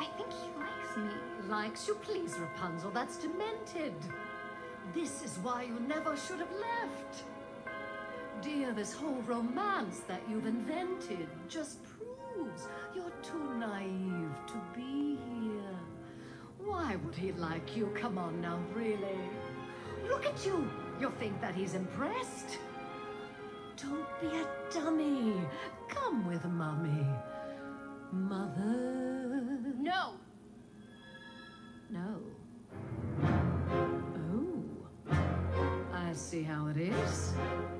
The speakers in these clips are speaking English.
I think he likes me. Likes you? Please, Rapunzel, that's demented. This is why you never should have left. Dear, this whole romance that you've invented just proves you're too naive to be here. Why would he like you? Come on now, really. Look at you. You think that he's impressed? Don't be a dummy. Come with Mummy. Mother. No. No. Oh. I see how it is.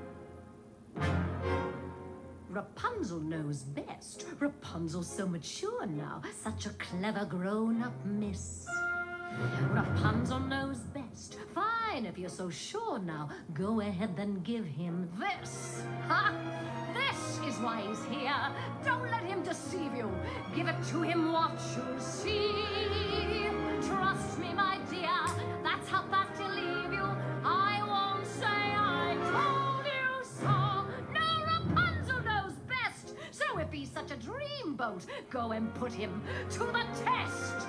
Rapunzel knows best. Rapunzel's so mature now. Such a clever grown-up miss. Rapunzel knows best. Fine, if you're so sure now. Go ahead, then give him this. Ha! This is why he's here. Don't let him deceive you. Give it to him, what you'll see. Trust me, my dear. That's how fast he'll leave you. I won't say I told you so. No, Rapunzel knows best. So if he's such a dreamboat, go and put him to the test.